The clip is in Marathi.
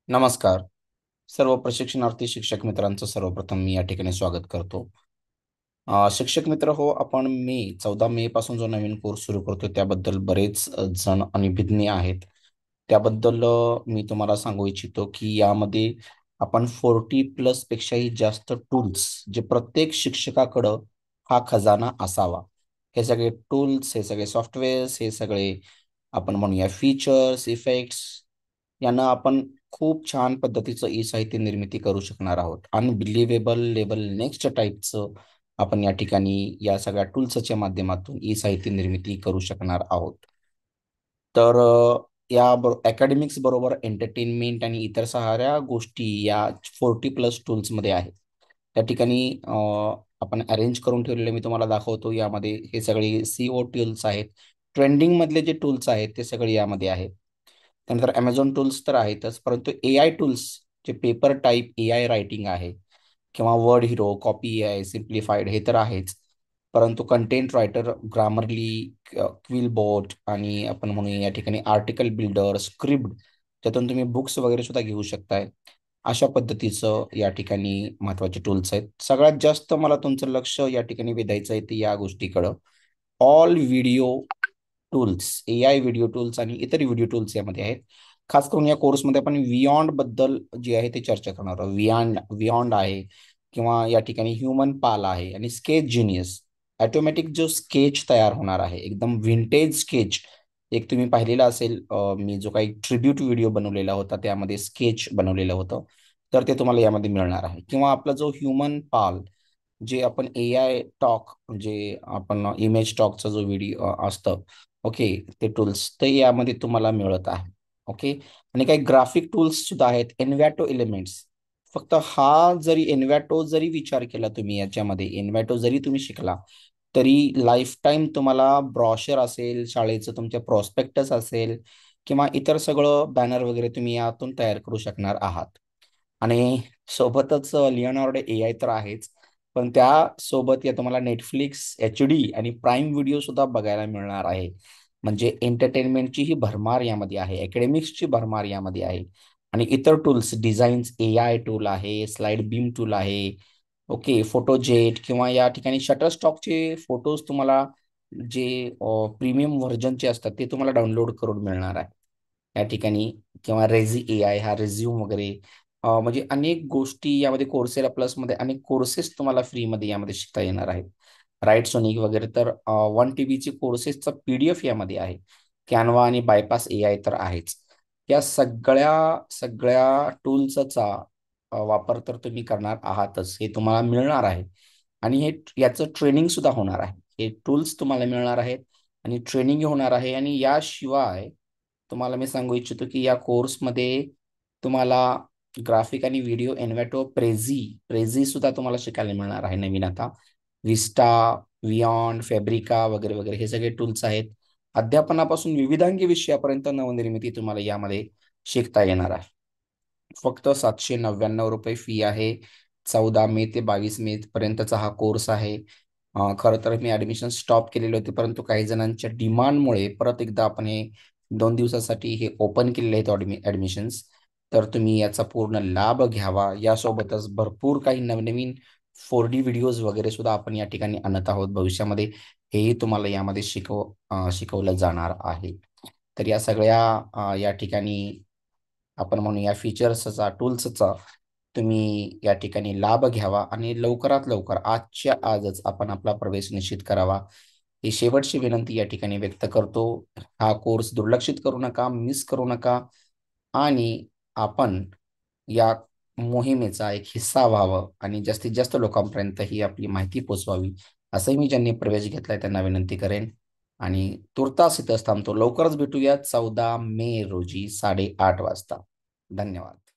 नमस्कार. सर्व प्रशिक्षणार्थी शिक्षक मित्रांचं सर्वप्रथम मी या ठिकाणी स्वागत करतो. शिक्षक मित्र हो, आपण 14 मे पासून जो नवीन कोर्स सुरू करतो त्याबद्दल बरेच जण अनभिज्ञ आहेत. त्याबद्दल मी तुम्हाला सांगू इच्छितो, की यामध्ये आपण 40 प्लस पेक्षाही जास्त टूल्स जे प्रत्येक शिक्षकाकडं हा खजाना असावा. हे सगळे टूल्स, हे सगळे सॉफ्टवेअर्स, हे सगळे आपण म्हणूया फीचर्स, इफेक्ट्स यांना आपण खूप छान पद्धतीचं ई-साहित्य निर्मिती करू शकणार आहोत. अनबिलिव्हेबल लेव्हल नेक्स्ट टाइपचं आपण या ठिकाणी या सगळ्या टूल्सच्या माध्यमातून ई-साहित्य निर्मिती करू शकणार आहोत. तर या अकॅडमिक्स बरोबर एंटरटेनमेंट आणि इतर साऱ्या गोष्टी या 40 प्लस टूल्समध्ये आहेत. त्या ठिकाणी आपण अरेंज करून ठेवलेले मी तुम्हाला दाखवतो. यामध्ये हे सगळे CO टूल्स आहेत. ट्रेंडिंगमधले जे टूल्स आहेत ते सगळे यामध्ये आहेत. त्यानंतर Amazon टूल्स तर आहेतच, परंतु AI टूल्स जे पेपर टाइप AI रायटिंग आहे किंवा word hero, copy AI, simplified हे तर आहेच. परंतु कंटेंट रायटर, ग्रामरली, क्विलबोट आणि आपण म्हणूया या ठिकाणी आर्टिकल बिल्डर, स्क्रिप्ट ज्यातून तुम्ही बुक्स वगैरे सुद्धा घेऊ शकताय. अशा पद्धतीचं या ठिकाणी महत्त्वाचे टूल्स आहेत. सगळ्यात जास्त मला तुमचं लक्ष या ठिकाणी वेधायचं आहे ते या गोष्टीकडं. All video tools, AI video tools आणि इतर व्हिडिओ टूल्स यामध्ये आहेत. खास करून या कोर्समध्ये आपण वियॉन्ड बद्दल जे आहे ते चर्चा करणार आहोत. वियॉन्ड आहे किंवा या ठिकाणी ह्युमन पाल आहे आणि स्केच जिनियस. ऑटोमॅटिक जो स्केच तयार होणार आहे, एकदम व्हिंटेज स्केच. एक तुम्ही पाहिलेला असेल, मी जो काही ट्रिब्यूट व्हिडिओ बनवलेला होता त्यामध्ये स्केच बनवलेलं होतं. तर ते तुम्हाला यामध्ये मिळणार आहे. किंवा आपला जो ह्युमन पाल जे आपण AI टॉक जे आपण इमेज टॉकचा जो व्हिडिओ असतं, ओके, ते टूल्स ते यामध्ये तुम्हाला मिळत आहे. ओके. आणि काही ग्राफिक टूल्स सुद्धा आहेत. Envato elements. फक्त हा जरी एन्व्हॅटो जरी विचार केला तुम्ही, याच्यामध्ये एन्व्हॅटो जरी तुम्ही शिकला तरी लाईफ टाईम तुम्हाला ब्रॉशर असेल, शाळेचं तुमच्या प्रॉस्पेक्टस असेल किंवा इतर सगळं बॅनर वगैरे तुम्ही यातून तयार करू शकणार आहात. आणि सोबतच लिओनार्डो AI तर आहेच, पण त्यासोबत या तुम्हाला नेटफ्लिक्स HD आणि प्राईम व्हिडिओ सुद्धा बघायला मिळणार आहे. म्हणजे एंटरटेनमेंटची ही भरमार यामध्ये आहे, अकॅडमिक्सची भरमार यामध्ये आहे. आणि इतर टूल्स, डिझाईन्स AI टूल आहे, स्लाइड बीम टूल आहे, ओके, फोटोजेट किंवा या ठिकाणी शटरस्टॉकचे फोटोज तुम्हाला जे प्रीमियम व्हर्जनचे असतात ते तुम्हाला डाउनलोड करून मिळणार आहे या ठिकाणी. किंवा रेझी AI हा रेझ्यूम वगैरे, म्हणजे अनेक गोष्टी यामध्ये कोर्सेरा प्लसमध्ये अनेक कोर्सेस तुम्हाला फ्रीमध्ये यामध्ये शिकता येणार आहेत. राईट सोनिक वगैरे तर 1 TB कोर्सेसचा PDF यामध्ये आहे. कॅनवा आणि बायपास AI तर आहेच. या सगळ्या सगळ्या टूल्सचा वापर तर तुम्ही करणार आहातच, हे तुम्हाला मिळणार आहे. आणि याचं ट्रेनिंग सुद्धा होणार आहे. हे टूल्स तुम्हाला मिळणार आहेत आणि ट्रेनिंग होणार आहे. आणि याशिवाय तुम्हाला मी सांगू इच्छितो की या कोर्समध्ये तुम्हाला ग्राफिक आणि व्हिडिओ एन्व्हॅटो प्रेझी सुद्धा तुम्हाला शिकायला मिळणार आहे नवीन आता. विस्टा, वियॉन्ड, फॅब्रिका वगैरे वगैरे हे सगळे टूल्स आहेत. अध्यापनापासून विविधांगी विषयापर्यंत नवनिर्मिती तुम्हाला यामध्ये शिकता येणार आहे. फक्त 799 रुपये फी आहे. 14 मे ते 22 मे पर्यंतचा हा कोर्स आहे. खरं तर मी ॲडमिशन स्टॉप केलेले होते, परंतु काही जणांच्या डिमांडमुळे परत एकदा आपण हे 2 दिवसासाठी हे ओपन केलेले आहेत ॲडमिशन्स. तर तुम्ही याचा पूर्ण लाभ घ्यावा. यासोबतच भरपूर काही नवनवीन 4D व्हिडिओज वगैरे सुद्धा आपण या ठिकाणी आणत आहोत भविष्यामध्ये. हेही तुम्हाला यामध्ये शिकवलं जाणार आहे. तर या सगळ्या या ठिकाणी आपण म्हणून या फीचर्सचा, टूल्सचा तुम्ही या ठिकाणी लाभ घ्यावा आणि लवकरात लवकर आजच्या आजच आपण आपला प्रवेश निश्चित करावा. ही शेवटची विनंती या ठिकाणी व्यक्त करतो. हा कोर्स दुर्लक्षित करू नका, मिस करू नका आणि आपण या मोहिमेचा एक हिस्सा व्हावं आणि जास्तीत जास्त लोकांपर्यंत ही आपली माहिती पोचवावी, असंही मी ज्यांनी प्रवेश घेतलाय त्यांना विनंती करेन. आणि तुर्तास इथंच थांबतो. लवकरच भेटूया 14 मे रोजी 8:30 वाजता. धन्यवाद.